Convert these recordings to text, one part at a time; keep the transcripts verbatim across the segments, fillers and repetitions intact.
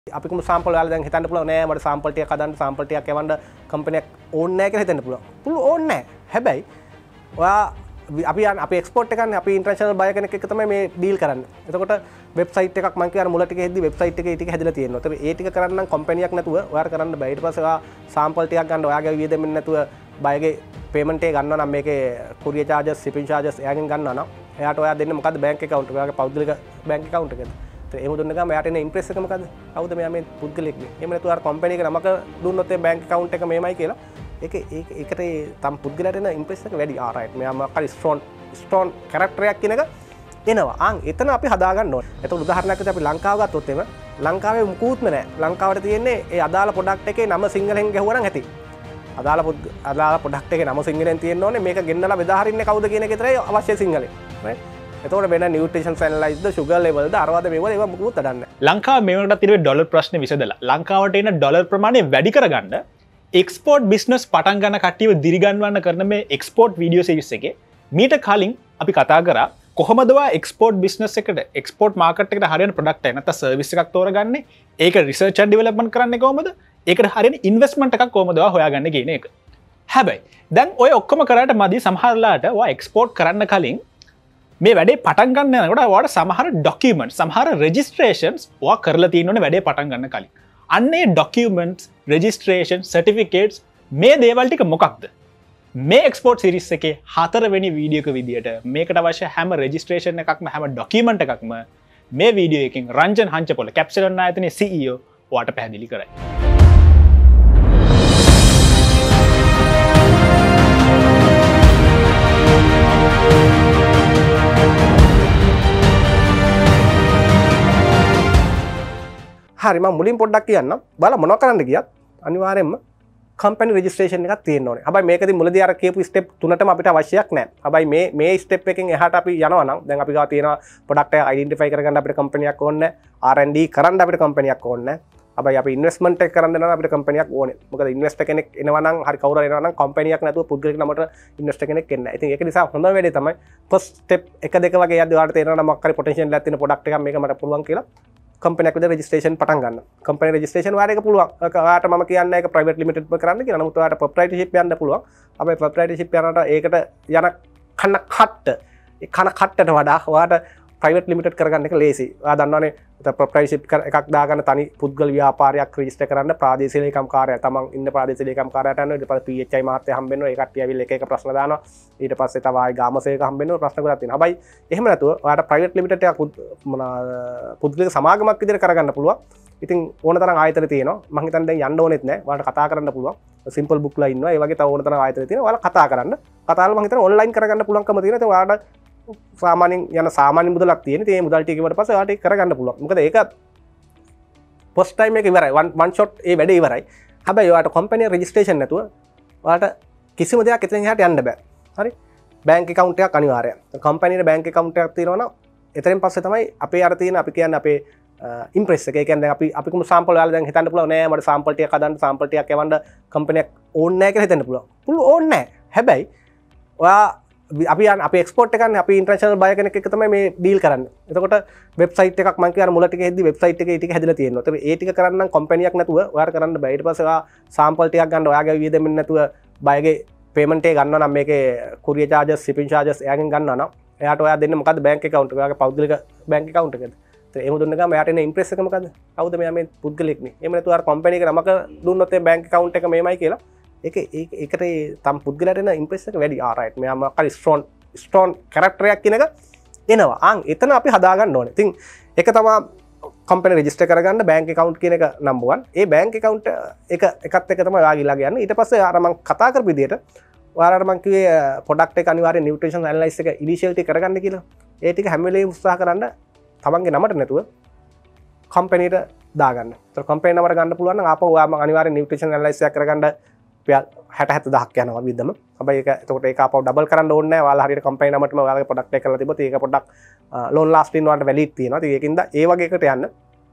අපි කොහොම සාම්පල් ඔයාලා දැන් හිතන්න පුළුවන් නෑ මට සාම්පල් ටිකක් හදන්න සාම්පල් ටිකක් එවන්න කම්පැනියක් ඕනේ නෑ කියලා හිතන්න පුළුවන්. පුළුවන් ඕනේ නෑ. හැබැයි ඔයා අපි අපි එක්ස්පෝර්ට් එකන්නේ අපි ඉන්ටර්නැෂනල් බයර් කෙනෙක් එක්ක තමයි මේ ඩීල් කරන්නේ. එතකොට වෙබ්සයිට් එකක් මම කියන මුල ටිකේ හෙද්දි වෙබ්සයිට් එකේ ටික හැදලා තියෙනවා. ඒතර ඒ ටික කරන්න නම් කම්පැනියක් නැතුව ඔයාලා කරන්න බෑ. ඊට පස්සේ ඔයා සාම්පල් ටිකක් ගන්න ඔයාගේ වියදමෙන් නැතුව බයගේ පේමන්ට් එක ගන්නවා නම් මේකේ courier charges shipping charges එයාගෙන් ගන්නවා නම් එයාට ඔයා දෙන්නේ මොකද්ද බැංක් account එක ඔයාගේ පෞද්ගලික බැංක් account එකද. එහෙම දුන්න ගම එයාට එන ඉම්ප්‍රෙස් එක මොකද්ද? කවුද මෙයා මේ පුද්ගලෙක් නේ. එහෙම නැතුව අර කම්පැනි එක නමක දුන්නොත් ඒ බැංක් account එක මේමයි කියලා ඒක ඒක ඒකට තම පුද්ගලයාට එන ඉම්ප්‍රෙස් එක වැඩි. ආ රයිට්. මෙයා මොකක් හරි ස්ට්‍රෝන් ස්ට්‍රෝන් කැරක්ටර් එකක් කියන එක එනවා. ආන් එතන අපි හදා ගන්න ඕනේ. එතකොට උදාහරණයක් විදිහට අපි ලංකාව ගත්තොත් එම ලංකාවේ මුකුත්ම නැහැ. ලංකාවට තියෙන්නේ ඒ අදාළ ප්‍රොඩක්ට් එකේ නම සිංහලෙන් ගැහුවා නම් ඇති. අදාළ අදාළ ප්‍රොඩක්ට් එකේ නම සිංහලෙන් තියෙන්න ඕනේ. මේක ගෙන්නලා බෙදා හරින්නේ කවුද කියන එක විතරයි අවශ්‍ය සිංහලෙන්. රයිට්. එතකොට වෙන නියුට්‍රිෂන් ඇනලයිස්ද ෂුගර් ලෙවල්ද අරවද මේවල ඒවා මොකුත් අඩන්නේ නැහැ. ලංකාව මේකට තිරුවේ ඩොලර් ප්‍රශ්නේ විසඳලා ලංකාවට එන ඩොලර් ප්‍රමාණය වැඩි කරගන්න එක්ස්පෝර්ට් බිස්නස් පටන් ගන්න කට්ටියව දිරිගන්වන්න කරන මේ එක්ස්පෝර්ට් වීඩියෝ සීරීස් එකේ මීට කලින් අපි කතා කරා කොහොමද ඔයා එක්ස්පෝර්ට් බිස්නස් එකට එක්ස්පෝර්ට් මාකට් එකට හරියන ප්‍රොඩක්ට් එක නැත්නම් සර්විස් එකක් තෝරගන්නේ ඒක රිසර්ච් ඇන්ඩ් ඩෙවලොප්මන්ට් කරන්නේ කොහොමද ඒකට හරියන ඉන්වෙස්ට්මන්ට් එකක් කොහොමද ඔයා හොයාගන්නේ කියන එක. හැබැයි දැන් ඔය ඔක්කොම කරාට මදි සමහරලාට ඔයා එක්ස්පෝර්ට් කරන්න කලින් මේ වැඩේ පටන් ගන්න යනකොට ඔයාලට සමහර ඩොකියුමන්ට්ස් සමහර රෙජිස්ට්‍රේෂන්ස් ඔයා කරලා තියෙන්න ඕනේ වැඩේ පටන් ගන්න කලින්. අන්නේ ඩොකියුමන්ට්ස් රෙජිස්ට්‍රේෂන් සර්ටිෆිකේට්ස් මේ දේවල් ටික මොකක්ද? මේ එක්ස්පෝර්ට් සීරීස් එකේ හතරවෙනි වීඩියෝ එක විදියට මේකට අවශ්‍ය හැම රෙජිස්ට්‍රේෂන් එකක්ම හැම ඩොකියුමන්ට් එකක්ම මේ වීඩියෝ එකෙන් රංජන් හංචපොල කැප්සලන් ආයතනයේ සී ඊ ඕ ඔයාට පැහැදිලි කරයි. හරි මම මුලින් පොඩ්ඩක් කියන්නම්. බලන්න මොනව කරන්න ගියත් අනිවාර්යයෙන්ම කම්පැනි රෙජිස්ට්‍රේෂන් එකක් තියෙන්න ඕනේ. හැබැයි මේකදී මුලදී අර කියපු ස්ටෙප් තුනටම අපිට අවශ්‍යයක් නැහැ. හැබැයි මේ මේ ස්ටෙප් එකෙන් එහාට අපි යනවා නම් දැන් අපි ගාව තියෙන ප්‍රොඩක්ට් එක අයිඩෙන්ටිෆයි කරගන්න අපිට කම්පැනියක් ඕනේ නැහැ. ආර් ඇන්ඩ් ඩී කරන්න අපිට කම්පැනියක් ඕනේ නැහැ. හැබැයි අපි ඉන්වෙස්ට්මන්ට් එක කරන්න නම් අපිට කම්පැනියක් ඕනේ. මොකද ඉන්වෙස්ටර් කෙනෙක් එනවා නම් හරි කවුරු හරි එනවා නම් කම්පැනියක් නැතුව පුද්ගලික නමට ඉන්වෙස්ටර් කෙනෙක් එන්නේ නැහැ. ඉතින් ඒක නිසා හොඳම වැඩේ තමයි ෆස්ට් ස්ටෙප් එක දෙක වගේ යද්දී ඔයාලට තේරෙනවා නම් මොකක් හරි පොටෙන්ෂල් එකක් තියෙන ප්‍රොඩක්ට් එකක් මේක මට පුළුවන් කියලා කම්පැනියක් විදිහට රෙජිස්ට්‍රේෂන් පටන් ගන්න. කම්පැනි රෙජිස්ට්‍රේෂන් වාර එක පුළුවන්. ඔයාට මම කියන්නේ ඒක ප්‍රයිවට් ලිමිටඩ් එක කරන්න කියලා. නමුත් ඔයාට ප්‍රොප්‍රයිටර්ෂිප් යන්න පුළුවන්. අපි ප්‍රොප්‍රයිටර්ෂිප් යනකොට ඒකට යන කන කට්ට ඒ කන කට්ටට වඩා ඔයාට ප්‍රයිවට් ලිමිටඩ් කරගන්න එක ලේසි. ඔයා දන්නවනේ ප්‍රොප්‍රයිටර්ෂිප් එකක් දාගන්න තනි පුද්ගල ව්‍යාපාරයක් රෙජිස්ටර් කරන්න ප්‍රාදේශීය ලේකම් කාර්යය තමන් ඉන්න ප්‍රාදේශීය ලේකම් කාර්යයට යනවා. ඊට පස්සේ පී එච් ආයි මහත්තයා හම්බ වෙනවා. ඒ කට්ටිය ඇවිල්ලා එක එක ප්‍රශ්න දානවා. ඊට පස්සේ තව ආයි ගාමසේක හම්බ වෙනවා. ප්‍රශ්න ගොඩක් තියෙනවා. හැබැයි එහෙම නැතුව ඔයාට ප්‍රයිවට් ලිමිටඩ් එකක් මොන පුද්ගලික සමාගමක් විදිහට කරගන්න පුළුවන්. ඉතින් ඕන තරම් ආයතන තියෙනවා. මම හිතන්නේ දැන් යන්න ඕනෙත් නැහැ. ඔයාලට කතා කරන්න පුළුවන්. සිම්පල් බුක්ලා ඉන්නවා. ඒ වගේ තව ඕන තරම් ආයතන තියෙනවා. ඔයාලා කතා කරන්න. කතා කරලා මම හිතන්නේ ඔන්ලයින් කරගන්න පුළුවන්කම තියෙනවා. ඉතින් ඔයාලට සාමාන්‍යයෙන් යන සාමාන්‍ය මුදලක් තියෙන. ඉතින් මේ මුදල් ටික ඉවරට පස්සේ ඔයාලට ඒක කරගන්න පුළුවන්. මොකද ඒක ෆස්ට් ටයිම් එක ඉවරයි. වන් වන් ෂොට් ඒ වැඩේ ඉවරයි. හැබැයි ඔයාලට කම්පැනි රෙජිස්ට්‍රේෂන් නැතුව ඔයාලට කිසිම දෙයක් එතනින් එහාට යන්න බෑ. හරි? බැංක් account එකක් අනිවාර්යයි. කම්පැනියේ බැංක් account එකක් තියෙනවා නම් එතනින් පස්සේ තමයි අපේ අර තියෙන අපි කියන්නේ අපේ ඉම්ප්‍රෙස් එක. ඒ කියන්නේ දැන් අපි අපි කොහොම සාම්පල් ඔයාලා දැන් හිතන්න පුළුවන් නෑ මට සාම්පල් ටිකක් හදන්න සාම්පල් ටිකක් එවන්න කම්පැනියක් ඕනේ නෑ කියලා හිතන්න පුළුවන්. පුළුවන් ඕනේ නෑ. හැබැයි ඔයා අපි අපි එක්ස්පෝර්ට් එකක් අපි ඉන්ටර්නැෂනල් බයර් කෙනෙක් එක්ක තමයි මේ ඩීල් කරන්නේ. එතකොට වෙබ්සයිට් එකක් මම කියන මුල ටික හෙද්දි වෙබ්සයිට් එකේ ටික හැදලා තියෙනවා. ඒතකොට ඒ ටික කරන්න නම් කම්පැනියක් නැතුව ඔයාලා කරන්න බෑ. ඊට පස්සේ ඔයා සාම්පල් ටිකක් ගන්න ඔයාගේ වියදමෙන් නැතුව බයගේ පේමන්ට් එක ගන්නවා නම් මේකේ courier charges shipping charges එයාගෙන් ගන්නවා නම් එයාට ඔයා දෙන්නේ මොකද්ද බැංක් account එක ඔයාගේ පෞද්ගලික බැංක් account එකද. ඒතකොට එහෙම දුන්න ගමන් එයාට එන ඉම්ප්‍රෙස් එක මොකද්ද? කවුද මෙයා මේ පුද්ගලෙක් නේ. එහෙම නැතුව අර කම්පැනි එක නමක දුන්නොත් ඒ බැංක් account එක මේමයි කියලා ඒක ඒකට තම පුද්ගලයාට එන ඉම්ප්‍රෙස් එක වැඩි. ආ රයිට්. මෙයා මොකක් හරි ස්ට්‍රෝන් ස්ටෝන් කැරක්ටර් එකක් කියන එක එනවා. ආන් එතන අපි හදා ගන්න ඕනේ. ඉතින් ඒක තමයි කම්පැනි රෙජිස්ටර් කරගන්න බැංක් account කියන එක නම්බර් වන්. ඒ බැංක් account එක එකත් එක තමයි ඔයා ගිහලා යන්නේ. ඊට පස්සේ අර මම කතා කරපු විදිහට ඔයාලට මම කිව්වේ ප්‍රොඩක්ට් එක අනිවාර්යෙන් නියුට්‍රිෂන් ඇනලයිස් එක ඉනිෂියල් ටික කරගන්න කියලා. ඒ ටික හැම වෙලේම උත්සාහ කරන්න තමන්ගේ නමට නැතුව කම්පැනිට දාගන්න. ඒතර කම්පැනි නමට ගන්න පුළුවන් නම් ආපහු ඔයා මම අනිවාර්යෙන් නියුට්‍රිෂන් ඇනලයිස් එකක් කරගන්න හැට හැත්ත දහක් යනවා විදම. හැබැයි ඒක එතකොට ඒක ආපහු ඩබල් කරන්න ඕනේ නැහැ. ඔයාලා හරියට කම්පැනි නමටම ඔයාලගේ ප්‍රොඩක්ට් එක කරලා තිබ්බොත් ඒක පොඩ්ඩක් ලෝන් ලාස්ටින් වලට වැලිඩ් තියෙනවා. ඉතින් ඒකින්ද ඒ වගේ එකට යන්න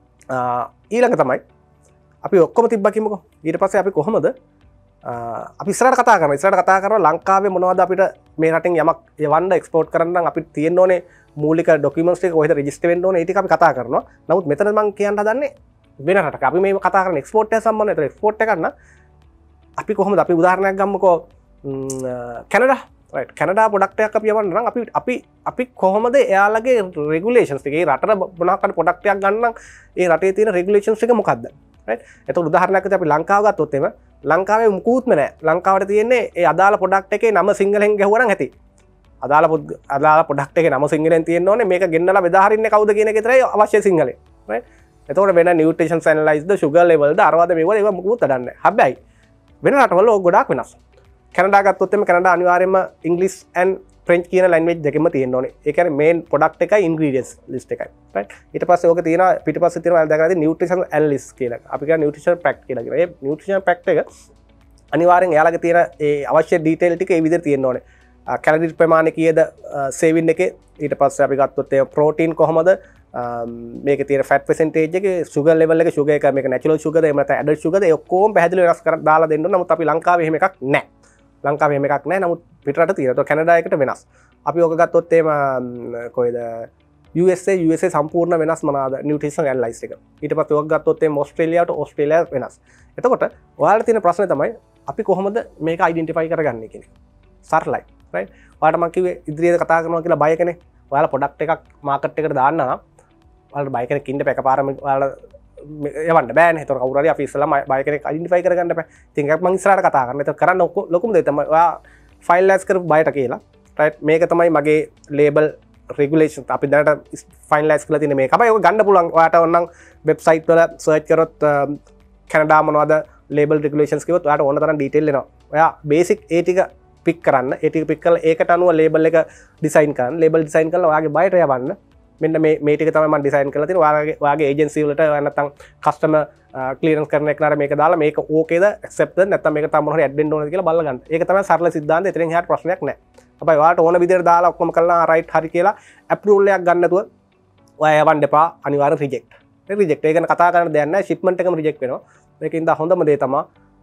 ඊළඟ තමයි අපි ඔක්කොම තිබ්බා කිමුකෝ. ඊට පස්සේ අපි කොහොමද අපි ඉස්සරහට කතා කරනවා. ඉස්සරහට කතා කරනවා ලංකාවේ මොනවද අපිට මේ රටින් යමක් යවන්න එක්ස්පෝර්ට් කරන්න නම් අපිට තියෙන්න ඕනේ මූලික ඩොකියුමන්ට්ස් ටික කොහෙද රෙජිස්ටර් වෙන්න ඕනේ ඒ ටික අපි කතා කරනවා. නමුත් මෙතන මම කියන්න හදන්නේ වෙන රටක. අපි මේ කතා කරන්නේ එක්ස්පෝර්ට් එක සම්බන්ධව. ඒතර එක්ස්පෝර්ට් එක ගන්න අපි කොහොමද අපි උදාහරණයක් ගමුකෝ කැනඩා right කැනඩා ප්‍රොඩක්ට් එකක් අපි යවන්න නම් අපි අපි අපි කොහොමද එයාලගේ රෙගුලේෂන්ස් එක ඒ රටට මොනවා කරන ප්‍රොඩක්ට් එකක් ගන්න නම් ඒ රටේ තියෙන රෙගුලේෂන්ස් එක මොකක්ද right එතකොට උදාහරණයක් විදිහට අපි ලංකාව ගත්තොත් එම ලංකාවේ මුකුත්ම නැහැ ලංකාවට තියෙන්නේ ඒ අදාළ ප්‍රොඩක්ට් එකේ නම සිංහලෙන් ගැහුවා නම් ඇති අදාළ අදාළ ප්‍රොඩක්ට් එකේ නම සිංහලෙන් තියෙන්න ඕනේ මේක ගෙන්නලා බෙදා හරින්නේ කවුද කියන එක විතරයි අවශ්‍ය සිංහලෙන් right එතකොට වෙන නියුට්‍රිෂන්ස් ඇනලයිස්ද ෂුගර් ලෙවල්ද අරවද මේවල ඒවා මුකුත් අඩන්නේ නැහැ හැබැයි වෙන රටවල ඕක ගොඩාක් වෙනස් කැනඩා ගත්තොත් එimhe කැනඩා අනිවාර්යයෙන්ම ඉංග්‍රීසි and ෆ්‍රෙන්ච් කියන ලැන්ග්වේජ් දෙකම තියෙන්න ඕනේ. ඒ කියන්නේ මේන් ප්‍රොඩක්ට් එකයි ඉන්ග්‍රීඩියන්ට්ස් ලිස්ට් එකයි. right. ඊට පස්සේ ඕක තියෙනවා පිටිපස්සේ තියෙනවා දැකලා තියෙන නියුට්‍රිෂන් ඇනලිස්ට් කියලා. අපි කියන නියුට්‍රිෂන් පැක්ට් කියලා කියනවා. ඒ නියුට්‍රිෂන් පැක්ට් එක අනිවාර්යෙන් එයාලගේ තියෙන ඒ අවශ්‍ය ඩීටේල් ටික ඒ විදිහට තියෙන්න ඕනේ. කැලරි ප්‍රමාණය කීයද සේවින් එකේ ඊට පස්සේ අපි ගත්තොත් ඒ ප්‍රෝටීන් කොහමද මේක තියෙන ෆැට් පර්සන්ටේජ් එකේ සුගර් ලෙවල් එක සුගර් එක මේක නැචරල් සුගර්ද එහෙම නැත්නම් ඇඩඩ් සුගර්ද ඒ ඔක්කොම පැහැදිලිව වෙනස් කරලා දාලා දෙන්න ඕන. නමුත් අපි ලංකාවේ එහෙම එකක් නැහැ. ලංකාවේ එහෙම එකක් නැහැ. නමුත් පිටරට තියෙනවා. ඒක කැනඩා එකට වෙනස්. අපි ඕක ගත්තොත් එහෙම කොයිද U S A U S A සම්පූර්ණ වෙනස් මොනවාද නියුට්‍රිෂන් ඇනලයිස් එක. ඊට පස්සේ ඕක ගත්තොත් එහෙම ඕස්ට්‍රේලියාවට ඕස්ට්‍රේලියාව වෙනස්. එතකොට ඔයාලට තියෙන ප්‍රශ්නේ තමයි අපි කොහොමද මේක අයිඩෙන්ටිෆයි කරගන්නේ කියන එක. සරලයි. right. ඔයාලට මම කිව්වේ ඉදිරියට කතා කරනවා කියලා බය කෙනේ. ඔයාලා ප්‍රොඩක්ට් එකක් මාකට් එකට දාන්න නම් ඔයාලට බය කෙනෙක් ඉන්න බෑ. එකපාරම ඔයාලා යවන්න බෑනේ. ඒතකොට කවුරු හරි අපි ඉස්සෙල්ලාම බය කෙනෙක් අයිඩෙන්ටිෆයි කරගන්න බෑ. ඉතින් ඒක මම ඉස්සරහට කතා කරනවා. ඒක කරන්න ලොකුම දේ තමයි ඔයා ෆයිල් ඇස් කරපු බයට කියලා. right. මේක තමයි මගේ ලේබල් රෙගුලේෂන් අපි දැනට ෆයිනලයිස් කරලා තියෙන මේක. අපේ ඔක ගන්න පුළුවන්. ඔයාට ඕනනම් වෙබ්සයිට් වල සර්ච් කරොත් කැනඩා මොනවද ලේබල් රෙගුලේෂන්ස් කිව්වොත් ඔයාට ඕන තරම් ඩීටේල් එනවා. ඔයා බේසික් ඒ ටික පික් කරන්න. ඒ ටික පික් කරලා ඒකට අනුව ලේබල් එක ඩිසයින් කරන්න. ලේබල් ඩිසයින් කරලා ඔයාගේ බයට යවන්න. මෙන්න මේ මේ ටික තමයි මම ඩිසයින් කරලා තියෙන්නේ. ඔයාගේ ඔයාගේ ඒජන්සි වලට නැත්නම් කස්ටමර් ක්ලියරන්ස් කරන එකනට මේක දාලා මේක ඕකේද ඇක්සෙප්ට්ද නැත්නම් මේක තම මොන හරි ඇඩ් වෙන්න ඕනද කියලා බලලා ගන්න. ඒක තමයි සරල සිද්ධාන්තය. එතනින් එහාට ප්‍රශ්නයක් නැහැ. හැබැයි ඔයාලට ඕන විදිහට දාලා ඔක්කොම කළා රයිට් හරි කියලා ඇප්‍රූවල් එකක් ගන්න නැතුව ඔයා යවන්න එපා. අනිවාර්යෙන් රිජෙක්ට්. ඒ රිජෙක්ට්. ඒක ගැන කතා කරන්න දෙයක් නැහැ. ෂිප්මන්ට් එකම රිජෙක්ට් වෙනවා. ඒකින්ද හොඳම දේ තමයි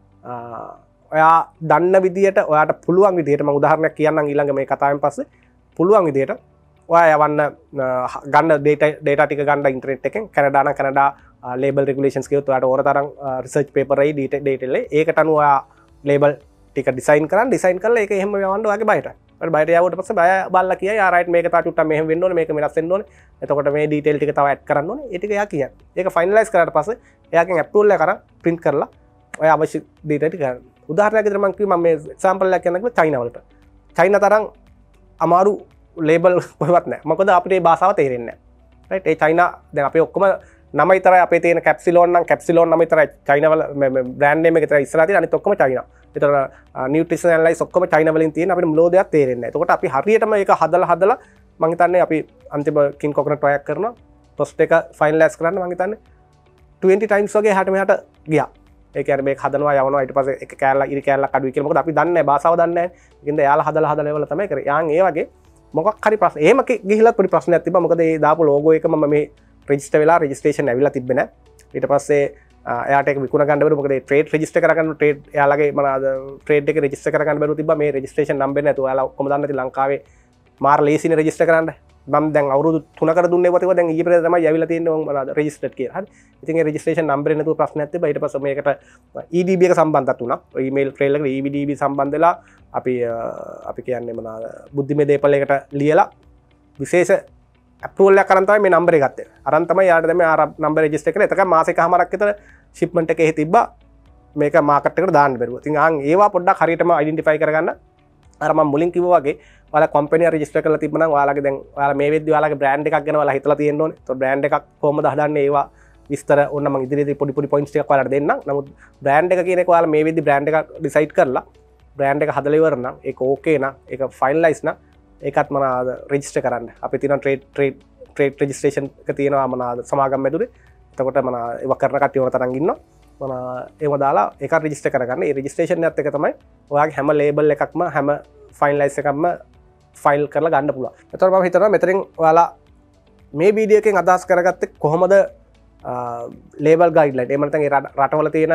ඔයා දන්න විදිහට ඔයාට පුළුවන් විදිහට මම උදාහරණයක් කියන්නම් ඊළඟ මේ කතාවෙන් පස්සේ පුළුවන් විදිහට ඔයා යවන්න ගන්න ඩේටා ඩේටා ටික ගන්න ඉන්ටර්නෙට් එකෙන් කැනඩා නම් කැනඩා ලේබල් රෙගුලේෂන්ස් කියොත් ඔයාට ඕන තරම් රිසර්ච් පේපර් එකයි ඩීටේල් එක ඒකට අනුව ඔයා ලේබල් ටික ඩිසයින් කරන් ඩිසයින් කරලා ඒක එහෙම යවන්න ඔයාගේ බයට. ඊට බයට යවුවට පස්සේ බය බලලා කියයි ආ රයිට් මේක තා චුට්ටක් මෙහෙම වෙන්න ඕනේ මේක වෙනස් වෙන්න ඕනේ. එතකොට මේ ඩීටේල් ටික තව ඇඩ් කරන්න ඕනේ. ඒ ටික එයා කියන්නේ. ඒක ෆයිනලයිස් කරාට පස්සේ එයාගෙන් ඇප්‍රූවල් එක අරන් print කරලා ඔය අවශ්‍ය ඩේටා ටික ගන්න. උදාහරණයක් විදිහට මම කිව්වා මම මේ එක්සැම්පල් එකක් කියන්නකෝ චයිනා වලට. චයිනා තරම් අමාරු ලේබල් කොහෙවත් නැහැ. මොකද අපිට මේ භාෂාව තේරෙන්නේ නැහැ. රයිට් ඒ චයිනා දැන් අපේ ඔක්කොම නම විතරයි අපේ තියෙන කැප්සිලෝන් නම් කැප්සිලෝන් නම විතරයි චයිනා වල බ්‍රෑන්ඩ් නේම් එක විතරයි ඉස්සරහා තියෙන අනිත් ඔක්කොම චයිනා. ඒතර නියුට්‍රිෂන් ඇනලයිස් ඔක්කොම චයිනා වලින් තියෙන අපිට මුලෝ දෙයක් තේරෙන්නේ නැහැ. එතකොට අපි හරියටම ඒක හදලා හදලා මම හිතන්නේ අපි අන්තිම කින් කොකනට් ට්‍රයි එකක් කරනවා. පොස්ට් එක ෆයිනලයිස් කරන්න මම හිතන්නේ twenty times වගේ එහාට මෙහාට ගියා. ඒ කියන්නේ මේක හදනවා යවනවා ඊට පස්සේ එක කෑල්ලක් ඉරි කෑල්ලක් අඩුයි කියලා. මොකද අපි දන්නේ නැහැ භාෂාව දන්නේ නැහැ. ඒකින්ද එයාලා හදලා හදලා ලෙවල තමයි කරේ. යාන් ඒ වගේ මොකක් හරි ප්‍රශ්න එහෙම ගිහිලා පොඩි ප්‍රශ්නයක් තිබ්බා. මොකද ඒ දාපු ලෝගෝ එක මම මේ රෙජිස්ටර් වෙලා රෙජිස්ට්‍රේෂන් ඇවිල්ලා තිබ්බේ නැහැ. ඊට පස්සේ එයාට ඒක විකුණ ගන්න බැරුව මොකද ඒ ට්‍රේඩ් රෙජිස්ටර් කරගන්න ට්‍රේඩ් එයාලගේ මොනවාද ට්‍රේඩ් එක රෙජිස්ටර් කරගන්න බැරුව තිබ්බා. මේ රෙජිස්ට්‍රේෂන් නම්බර් නැතුව එයාලා ඔක්කොම දන්නේ නැති ලංකාවේ මාර ලේසිනේ රෙජිස්ටර් කරන්න. මම දැන් අවුරුදු තුනකට දුන්නේ ඒවත් ඒවා දැන් ඊයේ පෙරේද තමයි ඇවිල්ලා තියෙන්නේ මොනවාද රෙජිස්ටර්ඩ් කියලා. හරි. ඉතින් ඒ රෙජිස්ට්‍රේෂන් නම්බරේ නැතුව ප්‍රශ්නයක් තිබ්බා. ඊට පස්සේ මේකට E D B එක සම්බන්ධත් වුණා. ඊමේල් ට්‍රේල් එකට E D B සම්බන්ධ වෙලා අපි අපි කියන්නේ මොනවාද බුද්ධිමය දේපලයකට ලියලා විශේෂ ඇප්‍රූවල් එකක් අරන් තමයි මේ නම්බරේ ගත්තේ. අරන් තමයි යාට දැන් මේ ආර නම්බර් රෙජිස්ටර් කරලා එතකන් මාසෙකමාරක් විතර ෂිප්මන්ට් එකේ තිබ්බා. මේක මාකට් එකට දාන්න බැරුව. ඉතින් ආන් ඒවා පොඩ්ඩක් හරියටම අයිඩෙන්ටිෆයි කරගන්න. අර මම මුලින් කිව්වා වගේ ඔයාලා කම්පැනි රෙජිස්ටර් කරලා තිබ්බනම් ඔයාලගේ දැන් ඔයාලා මේ වෙද්දි ඔයාලගේ බ්‍රෑන්ඩ් එකක් ගැන ඔයාලා හිතලා තියෙන්න ඕනේ. ඒතකොට බ්‍රෑන්ඩ් එකක් කොහොමද හදන්නේ ඒවා විස්තර ඕන්න මම ඉදිරියේදී පොඩි පොඩි පොයින්ට්ස් ටිකක් ඔයාලට දෙන්නම්. නමුත් බ්‍රෑන්ඩ් එක කියන එක ඔයාලා මේ වෙද්දි බ්‍රෑන්ඩ් එකක් ඩිසයිඩ් කරලා බ්‍රෑන්ඩ් එක හදලා ඉවර නම් ඒක ඕකේ නම් ඒක ෆයිනලයිස් නම් ඒකත් මොනවාද රෙජිස්ටර් කරන්න. අපි තියෙනවා ට්‍රේඩ් ට්‍රේඩ් ට්‍රේඩ් රෙජිස්ට්‍රේෂන් එක තියෙනවා මොනවාද සමාගම් මැදුරේ. එතකොට මොනවා ඒව කරන කට්ටිය ඕන තරම් ඉන්නවා. මොනවා ඒව දාලා ඒකත් රෙජිස්ටර් කරගන්න. ඒ රෙජිස්ට්‍රේෂන් එකත් එක තමයි ඔයාගේ හැම ලේබල් එකක්ම හැම ෆයිනලයිස් එකක්ම ෆයිල් කරලා ගන්න පුළුවන්. එතකොට මම හිතනවා මෙතනින් ඔයාලා මේ වීඩියෝ එකෙන් අදහස් කරගත්තේ කොහොමද ලේබල් ගයිඩ්ලයින් එහෙම නැත්නම් ඒ රටවල තියෙන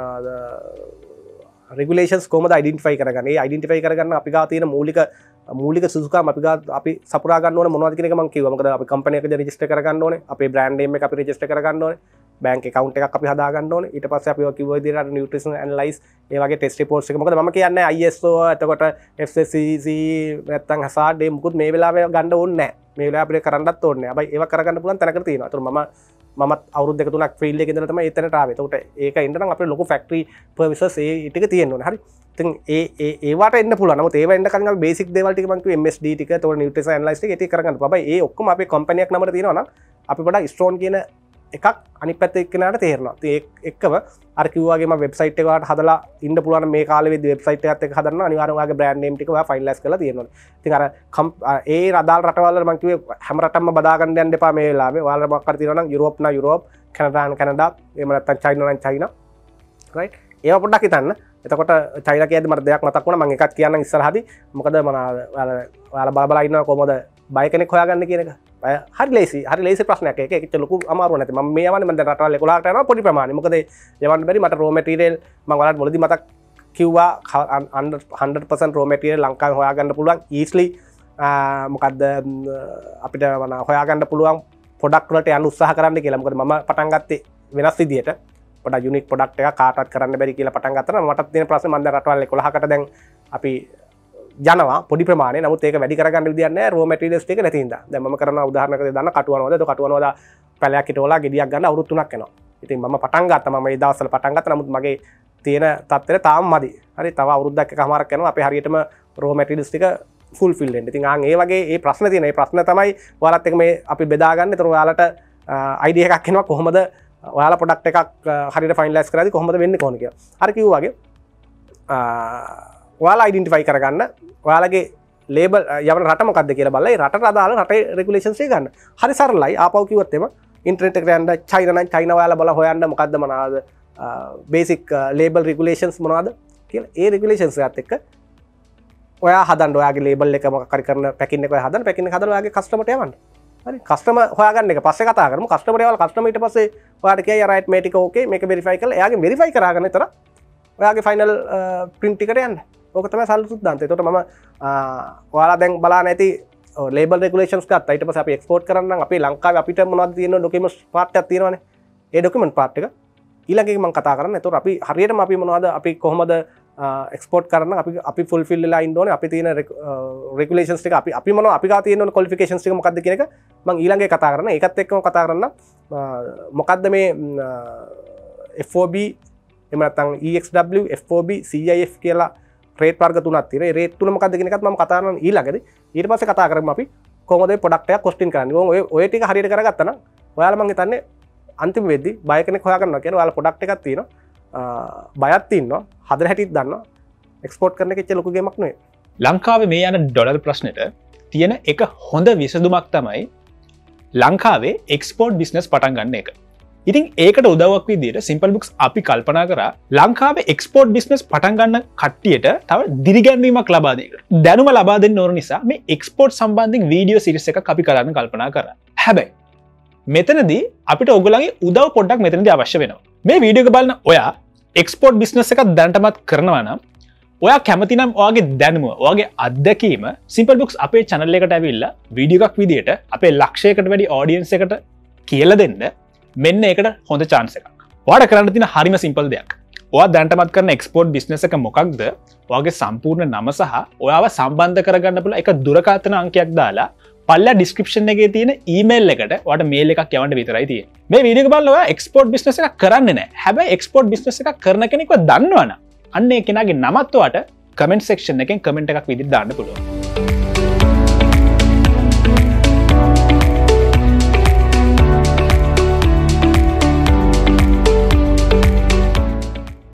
රෙගුලේෂන්ස් කොහොමද අයිඩෙන්ටිෆයි කරගන්නේ. ඒ අයිඩෙන්ටිෆයි කරගන්න අපි ගාව තියෙන මූලික මූලික සුදුසුකම් අපි ගාව අපි සපුරා ගන්න ඕනේ මොනවද කියන එක මම කිව්වා. මොකද අපි කම්පැනි එකද රෙජිස්ටර් කරගන්න ඕනේ. අපේ බ්‍රෑන්ඩ් නේම් එක අපි රෙජිස්ටර් කරගන්න ඕනේ. බැංක් account එකක් අපි හදාගන්න ඕනේ. ඊට පස්සේ අපි ඔය කිව්ව විදිහට nutrition analyze ඒ වගේ test reports එක. මොකද මම කියන්නේ I S O එතකොට F S C C නැත්තම් hazard ඒ මුකුත් මේ වෙලාවේ ගන්න ඕනේ නැහැ. මේ වෙලාව අපිට කරන්නත් ඕනේ නැහැ. හැබැයි ඒවා කරගන්න පුළුවන් තැනකට තියෙනවා. ඒතර මම මමත් අවුරුදු දෙක තුනක් ෆීල්ඩ් එකේ ඉඳලා තමයි එතනට ආවේ. එතකොට ඒක ඉන්න නම් අපිට ලොකු ෆැක්ටරි පර්විසස් ඒ ටික තියෙන්න ඕනේ. හරි. ඉතින් ඒ ඒ ඒවට එන්න පුළුවන්. නමුත් ඒවා එන්න කලින් අපි බේසික් දේවල් ටික මම කිව්වේ M S D ටික, එතකොට නියුට්‍රිෂන් ඇනලයිස් ටික ඒක කරගන්න. හැබැයි ඒ ඔක්කොම අපේ කම්පැනියක් නමර තියෙනවා නම් අපි පොඩක් ස්ට්‍රෝන් කියන එකක් අනිත් පැත්තේ එක්කෙනාට තේරෙනවා. ඉතින් ඒක එක්කම අර කිව්වාගේ මම වෙබ්සයිට් එක වලට හදලා ඉන්න පුළුවන් මේ කාලෙ වෙද්දි වෙබ්සයිට් එකත් එක්ක හදන්න අනිවාර්යයෙන් ඔයාගේ බ්‍රෑන්ඩ් නේම් ටික ඔයා ෆයිනලයිස් කරලා තියෙන්න ඕනේ. ඉතින් අර ඒ රදාල් රටවල් වල මම කිව්වේ හැම රටක්ම බදා ගන්න යන්න එපා මේ වෙලාවේ. ඔයාලා මොකක් හරි තියෙනවා නම් යුරෝප් නා යුරෝප්, කැනඩා නම් කැනඩා, එහෙම නැත්නම් චයිනා නම් චයිනා. රයිට්. ඒවා පොඩ්ඩක් හිතන්න. එතකොට චයිනා කියද්දි මට දෙයක් මතක් වුණා. මම එකක් කියන්නම් ඉස්සරහදී. මොකද මම ඔයාලා ඔයාලා බල බල ඉන්නවා කොහමද බය කෙනෙක් හොයාගන්න කියන එක. හරි ලේසි. හරි ලේසි ප්‍රශ්නයක්. ඒක ඒක ලොකු අමාරුවක් නැති. මම මේ යවන්නේ මම දැන් රටවල් එකොළහකට යනවා පොඩි ප්‍රමාණෙ. මොකද යවන්න බැරි මට raw material මම ඔයාලට මුලදී මතක් කිව්වා one hundred percent raw material ලංකාවෙන් හොයාගන්න පුළුවන් easily. මොකද්ද අපිට මොන හොයාගන්න පුළුවන් ප්‍රොඩක්ට් වලට යන්න උත්සාහ කරන්න කියලා. මොකද මම පටන් ගත්තේ වෙනස් විදියට. පොඩක් යුනික් ප්‍රොඩක්ට් එකක් කාටවත් කරන්න බැරි කියලා පටන් ගත්තා. මට තියෙන ප්‍රශ්නේ මම දැන් රටවල් එකොළහකට දැන් අපි යනවා පොඩි ප්‍රමාණය. නමුත් ඒක වැඩි කරගන්න විදියක් නැහැ raw materials ටික නැති හින්දා. දැන් මම කරන උදාහරණයකට දාන්න කටුවනවද? ඒක කටුවනවද පැලයක් හිටවලා ගෙඩියක් ගන්න අවුරුදු තුනක් යනවා. ඉතින් මම පටන් ගත්තා. මම මේ දවස්වල පටන් ගත්තා. නමුත් මගේ තියෙන තත්ත්වෙට තාම මදි. හරි තව අවුරුද්දක් එකමාරක් යනවා. අපේ හරියටම raw materials ටික fulfill වෙන්න. ඉතින් ආන් ඒ වගේ ඒ ප්‍රශ්න තියෙන. ඒ ප්‍රශ්න තමයි ඔයාලත් එක්ක මේ අපි බෙදා ගන්න. ඒතර ඔයාලට idea එකක් එනවා කොහොමද ඔයාලා ප්‍රොඩක්ට් එකක් හරියට ෆයිනලයිස් කරද්දි කොහොමද වෙන්නේ කොහොමද කියලා. අර කිව්වා වගේ ඔයාලා අයිඩෙන්ටිෆයි කරගන්න ඔයාලගේ ලේබල් යවන රට මොකක්ද කියලා බලලා ඒ රටට අදාළ රටේ රෙගුලේෂන්ස් එක ගන්න. හරි සරලයි. ආපහු කිව්වොත් එම ඉන්ටර්නෙට් එකට යන්න චයිනා නම් චයිනා ඔයාලා බලලා හොයන්න මොකද්ද මොනවාද බේසික් ලේබල් රෙගුලේෂන්ස් මොනවාද කියලා. ඒ රෙගුලේෂන්ස් එකත් එක්ක ඔයා හදන්න ඔයාගේ ලේබල් එක මොකක් හරි කරන පැකින් එක ඔයා හදන්න පැකින් එක හදලා ඔයාගේ කස්ටමර්ට යවන්න. හරි කස්ටමර් හොයාගන්න එක පස්සේ කතා කරමු. කස්ටමර් ඒවල කස්ටමර් ඊට පස්සේ ඔයාට කියයි රයිට් මේ ටික ඕකේ මේක වෙරිෆයි කරලා එයාගේ වෙරිෆයි කරාගෙන විතර ඔයාගේ ෆයිනල් print එකට යන්න. ඕක තමයි සල්ලි සුද්ධාන්තය. ඒකට මම ඔයාලා දැන් බලන්න ඇති ලේබල් රෙගුලේෂන්ස් ගත්තා. ඊට පස්සේ අපි එක්ස්පෝර්ට් කරන්න නම් අපේ ලංකාවේ අපිට මොනවද තියෙන ඩොකියුමන්ට්ස් පාර්ට් එකක් තියෙනවානේ. ඒ ඩොකියුමන්ට් පාර්ට් එක ඊළඟ එක මම කතා කරන්න. ඒතකොට අපි හරියටම අපි මොනවද අපි කොහොමද එක්ස්පෝර්ට් කරන්න අපි අපි ෆුල්ෆිල් වෙලා ඉන්න ඕනේ. අපි තියෙන රෙගුලේෂන්ස් ටික අපි අපි මොනවද අපි ගා තියෙන ඕනේ ක්වොලිෆිකේෂන්ස් ටික මොකක්ද කියන එක මම ඊළඟ එක කතා කරන්න. ඒකත් එක්කම කතා කරන්න මොකක්ද මේ F O B එහෙම නැත්නම් E X W F O B C I F කියලා රේට් වර්ග තුනක් තියෙනවා. ඒ රේට් තුන මොකක්ද කියන එකත් මම කතා කරනවා ඊළඟදී. ඊට පස්සේ කතා කරමු අපි කොහොමද මේ ප්‍රොඩක්ට් එක කොස්ටින් කරන්නේ. ඔය ඔය ටික හරියට කරගත්තා නම් ඔයාලා මම හිතන්නේ අන්තිම වෙද්දි බය කෙනෙක් හොයාගන්නවා කියන්නේ ඔයාලා ප්‍රොඩක්ට් එකක් තියෙනවා. බයක් තියෙනවා. හදලා හැටිත් දන්නවා. එක්ස්පෝර්ට් කරන එක එච්චර ලොකු ගේමක් නෙවෙයි. ලංකාවේ මේ යන ඩොලර් ප්‍රශ්නෙට තියෙන එක හොඳ විසඳුමක් තමයි ලංකාවේ එක්ස්පෝර්ට් බිස්නස් පටන් ගන්න එක. ඉතින් ඒකට උදව්වක් විදිහට සිම්පල් බුක්ස් අපි කල්පනා කරා ලංකාවේ එක්ස්පෝර්ට් බිස්නස් පටන් ගන්න කට්ටියට තව දිරිගැන්වීමක් ලබා දෙන්න. දැනුම ලබා දෙන්න ඕන නිසා මේ එක්ස්පෝර්ට් සම්බන්ධයෙන් වීඩියෝ සීරීස් එකක් අපි කරන්න කල්පනා කරා. හැබැයි මෙතනදී අපිට ඔයගොල්ලන්ගේ උදව් පොඩ්ඩක් මෙතනදී අවශ්‍ය වෙනවා. මේ වීඩියෝ එක බලන ඔයා එක්ස්පෝර්ට් බිස්නස් එකක් දැනටමත් කරනවා නම් ඔයා කැමති නම් ඔයාගේ දැනුම ඔයාගේ අත්දැකීම සිම්පල් බුක්ස් අපේ channel එකට ඇවිල්ලා වීඩියෝ එකක් විදිහට අපේ ලක්ෂයකට වැඩි audience එකට කියලා දෙන්න මෙන්න ඒකට හොඳ chance එකක්. ඔයාලා කරන්න තියෙන හරිම සිම්පල් දෙයක්. ඔයා දැනටමත් කරන එක්ස්පෝර්ට් බිස්නස් එක මොකක්ද? ඔයාගේ සම්පූර්ණ නම සහ ඔයාව සම්බන්ධ කරගන්න පුළුවන් එක දුරකථන අංකයක් දාලා පල්ලා ඩිස්ක්‍රිප්ෂන් එකේ තියෙන ඊමේල් එකට ඔයාට මේල් එකක් යවන්න විතරයි තියෙන්නේ. මේ වීඩියෝ එක බලලා ඔයා එක්ස්පෝර්ට් බිස්නස් එකක් කරන්නේ නැහැ. හැබැයි එක්ස්පෝර්ට් බිස්නස් එකක් කරන කෙනෙක්ව දන්නවනම් අන්න ඒ කෙනාගේ නමත් ඔයාට කමෙන්ට් සෙක්ෂන් එකෙන් කමෙන්ට් එකක් විදිහට දාන්න පුළුවන්.